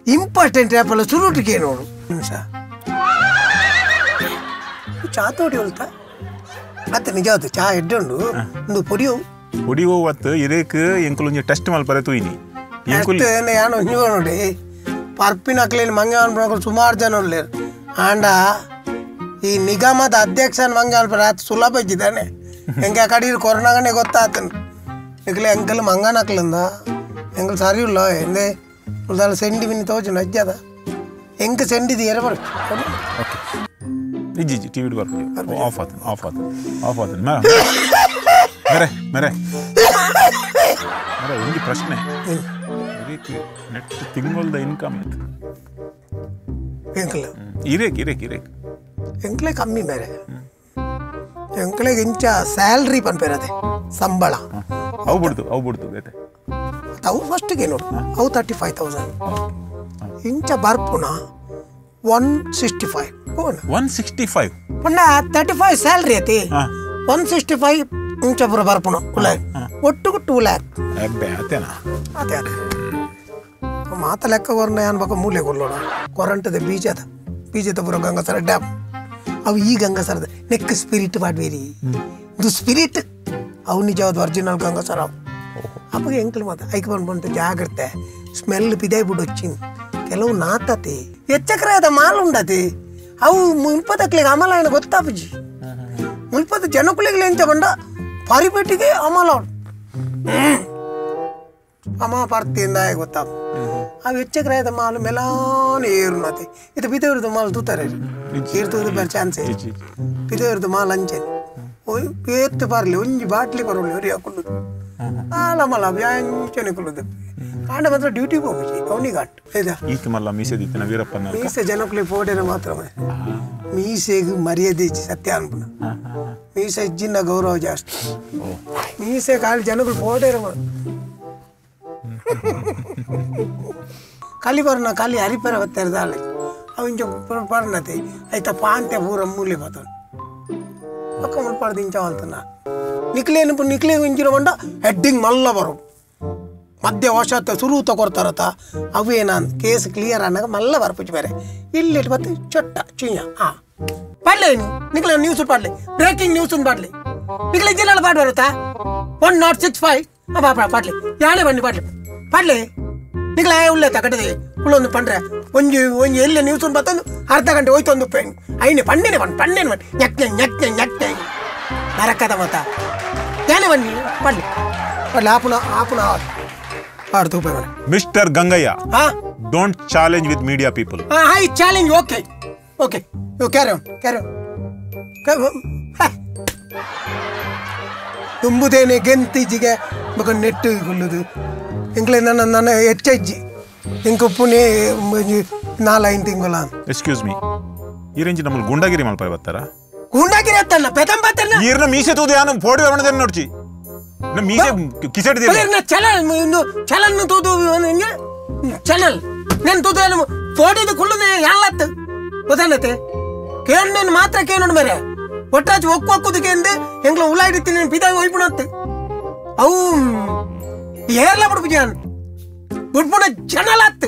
important ಆ್ಯಪಲ್ಲ ಸುರುಟಿಗೆ ನೋಡು ನಿಮಿಷ ಚಾ ತೋಡಿ ಹೊಲ್ತಾ ಮತ್ತೆ ನಿಜವಾದ ಚಾ ಎಡ್ಡುಂಡು ಒಂದು ಪೊಡಿಯೋ ಹೊತ್ತು ಇದಕ್ಕೆ ಎಂಕುಲು ಟೆಸ್ಟ್ ಮಲ್ಪರೆ ತೂಯಿನಿ ಯಾನು ನೀವು ನೋಡಿ ಪರ್ಪಿನ ಹಾಕ್ಲೇನು ಮಂಗೆ ಅನ್ಬೇಕು ಸುಮಾರು ಜನ ಉಳ್ಳೇರು ಆಂಡ ಈ ನಿಗಮದ ಅಧ್ಯಕ್ಷನ ಮಂಗೆ ಅನ್ಪರೆ ಆತ ಸುಲಭ ಇದ್ದಿದ್ದಾನೆ ಹೆಂಗೆ ಕಡೀರು ಕೊರೋನಾಗನೆ ಗೊತ್ತಾತನು ಈಗಲೇ ಎಂಕಲ್ ಮಂಗನ ಹಾಕ್ಲಿಂದ ಎಂಕಲ್ ಸರಿ ಇಲ್ಲ ಎಂದೇ ಉಳ್ದಾಲ ಸೆಂಡಿ ಬಿನಿ ತೋಜು ನಜ್ಜದ ಹೆಂಗೆ ಸೆಂಡಿದು ಎರ ಬರ್ ಇಜ್ಜಿ ಟಿ ವಿ ಬರ್ತೀವಿ ಆಫ್ ಆತು ಮೇರೆ ಮೇರೆ ಒಂದು ಪ್ರಶ್ನೆ ನೆಟ್ ತಿಂಗಳದ ಇನ್ಕಮ್ ಎಂಕಲ್ ಇರೇಕ್ ಎಂಕಲೇ ಕಮ್ಮಿ ಬೇರೆ ಎಂಕಲೆಗೆ ಇಂಚ ಸ್ಯಾಲ್ರಿ ಪನ್ಪೇರದೆ ಸಂಬಳ ಅವು ಬಿಡ್ತು ಬೇತೆ ಅವು ಫಸ್ಟಿಗೆ ನೋಡು ಅವು 35,000 ಇಂಚ ಬರ್ಪುನ 165 ಪುಣ್ಣ 35 ಸ್ಯಾಲ್ರಿ ಐತಿ 165 ಇಂಚ ಪುರ ಬರ್ಪುನ ಒಟ್ಟಿಗೆ 2 lakh ಅದೇ ಮಾತ ಲೆಕ್ಕ ವರ್ಣ ಅನ್ಬೇಕು ಮೂಲೆ ಕೊಲ್ಲೋಣ ಕೊರಂಟದ ಬೀಜದ ಪುರ ಗಂಗಸರ ಡ್ಯಾಮ್ ಅವು ಈ ಗಂಗಸರದ ನೆಕ್ ಸ್ಪಿರಿಟ್ ಮಾಡ್ಬೇರಿ ಇದು ಸ್ಪಿರಿಟ್ ಅವು ನಿಜವಾದ ಒರಿಜಿನಲ್ ಗಂಗಸರ ಅಪ್ಪಗೆ ಎಂಕಲ್ ಮಾತ ಐಕ್ ಬಂದ್ಬಂತು ಜಾಗ್ರತೆ ಸ್ಮೆಲ್ ಪಿದಾಯ್ ಬಿಡು వచ్చింది ಕೆಲವು ನಾತತಿ ಎಚ್ಚಕ್ರಾದ ಮಾಲ್ ಉಂಡತಿ ಅವು ಮುಲ್ಪದಕ್ಲಿಗೆ ಅಮಲ ಏನು ಗೊತ್ತಾಪಜಿ ಮುಲ್ಪದ ಜನಕುಲಿಗೆ ಎಂತ ಬಂಡ ಪರಿಪೆಟ್ಟಿಗೆ ಅಮಲ ಅಮ್ಮ ಪಾರ್ತಿಯಿಂದ ಗೊತ್ತಾಪ ಅವು ಎಚ್ಚಕ್ರಾದ ಮಾಲು ಮೆಲಾನೆ ಏರುನತಿ ಇದು ಪಿದೇವ್ರದ್ದು ಮಾಲ್ ತೂತಾರೆ ಏರ್ತುವುದು ಬೇರೆ ಚಾನ್ಸೇ ಪಿದೇವ್ರದ್ದು ಮಾಲ್ ಅಂಚೆನೆ ಏತ್ತು ಬರಲಿ ಒಂಜಿ ಬಾಟ್ಲಿ ಬರೋಲಿ ಅವ್ರಿಗೆ ಹಾಕೊಳ್ಳುದು ಆಲಮಲ್ಲ ವ್ಯಾಂಚನೆ ಕೊಲ್ಲುದು ಕಾಂಡ ಮಾತ್ರ ಡ್ಯೂಟಿಗೆ ಹೋಗಿ ಅವನಿಗಾಟ್ ಮೀಸೆ ಜನಕುಲಿ ಪೋಡೆರ ಮಾತ್ರ ಮೀಸೆಗೆ ಮರ್ಯಾದೆ ಇಚ್ಚಿ ಸತ್ಯ ಅನ್ಪುನ ಮೀಸೆ ಇಜ್ಜಿನ ಗೌರವ ಜಾಸ್ತಿ ಮೀಸೆ ಖಾಲಿ ಜನಗಳು ಪೋಡೆರ ಖಾಲಿ ಬರ್ನ ಖಾಲಿ ಹರಿಪರ ಬತ್ತಾರದಾಳೆ ಅವಿಂಚ ಪರ್ಣತೆ ಆಯ್ತಾ ಪಾಂತೆ ಪೂರ ಮೂಲೆ ಬತ್ತಾನ ಪಕ್ಕ ಮುಲ್ಪಾಡ್ದು ಇಂಚ ಅಂತಾನ ನಿಕ್ಲೆ ಇಂಚಿನ ಬಂಡ ಹೆಡ್ಡಿಂಗ್ ಮಲ್ಲ ಬರೋ ಮಧ್ಯ ವಶತ್ತ ಸುರು ತಗೊರ್ತಾರತ್ತ ಅವೇನಾನ್ ಕೇಸ್ ಕ್ಲಿಯರ್ ಅನ್ನಾಗ ಮಲ್ಲ ಬರ್ಪುಚ್ಚಿ ಬೇರೆ ಇಲ್ಲಿ ಮತ್ತೆ ಚೊಟ್ಟ ಚುಯ್ಯ ಪಾಡ್ಲೆ ನಿಕ್ಲೆ ನ್ಯೂಸ್ ಪಾಡ್ಲೆ ಬ್ರೇಕಿಂಗ್ ನ್ಯೂಸ್ ಪಾಡ್ಲೆ ನಿಕ್ಲೆ ಜಿಲ್ಲಾಳ ಪಾಡ್ ಬರುತ್ತಾ 1065 ಪಾಡ್ಲೆ ಯಾಳೆ ಬನ್ನಿ ಪಾಡ್ಲೆ ನಿಕ್ಲೆ ಉಳ್ಳೇತ ಕಟ್ಟದೆ ಉಳ್ಳೊಂದು ಪಂಡ್ರೆ ಒಂಜಿ ಎಲ್ಲ ನ್ಯೂಸ್ ಬತ್ತೊಂದು ಅರ್ಧ ಗಂಟೆ ಹೋಯ್ತೊಂದು ಐನೆ ಪಂಡೇನೆ ಬನ್ನಿ ñakke ನರಕದ ಮತ ಯಾಳೆ ಬನ್ನಿ ಪಾಡ್ಲೆ ಆಪುನ ಆಡ್ತು mister Gangayya don't challenge with media people I challenge okay carry on ತುಂಬುದೇನೆ ಗೆಂತಿಜಿಗೆ ಮಗ ನೆಟ್ಟು ಕೊಲ್ಲುದು ಇಂಗ್ಲೇ ನನ್ನ ಹೆಚ್ಚಜ್ಜಿ ಇಂಕ ಪುಣೆ 4-5 ತಿಂಗಳ ಎಕ್ಸ್ಕ್ಯೂಸ್ ಮೀ ಈ ರೇಂಜ್ ನಮ್ಮಲ್ಲಿ ಗುಂಡಾಗಿರಿ ಮಲ್ಪಾಯ ಬರ್ತಾರ ಗುಂಡಾಗಿರಿ ಅತ್ತಲ್ಲ ಪೆದಂಬತ್ತಲ್ಲ ಈರ್ನ ಮೀಸೆ ತೂದು ಯಾನು ಪೋಡಿ ಬರಣದೇನು ನೋಡ್ಚಿ ಮೀಸೆ ಕಿಸೆಡ್ದಿಲ್ಲ ಚಲನ್ ತೂದು ಚಲಲ್ ನೆನ್ ತೂದು ಪೋಡಿದು ಕುಳ್ಳುದೆ ಯಾಳತ್ತು ಗೊತ್ತಾನತೆ ಕೇಳ್ ಮಾತ್ರ ಕೇಳೋಣ ಮೇರೆ ಒಟ್ಟಾಚು ಒಕ್ಕುದಕ್ಕೆ ಎಂದು ಎಂಗ್ಲ ಉಳ್ಳಾಡಿತೀನಿ ಪಿದಾಗ ಹೋಯ್ಬಿಡತ್ತೆ ಅವು ಏರ್ಲ ಬಿಡ್ಬಿಜಾನ್ ಬಿಡ್ಬಿಡ ಜನಲ